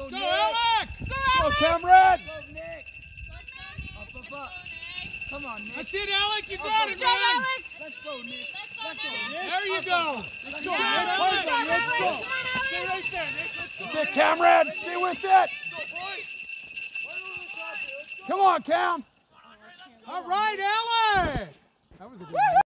Go, Alex! Go, Cameron! Go, Nick! Up. Come on, Nick. That's it, Alex. You got it, man. Let's go, Nick. Let's go, Nick. There you go. Let's go, go, Nick. Nick. Let's go, Let's go. Stay right there, Nick. Let's go. That's it, Cameron! Stay with it! Come on, Cam! All right, Alex. That was a good one.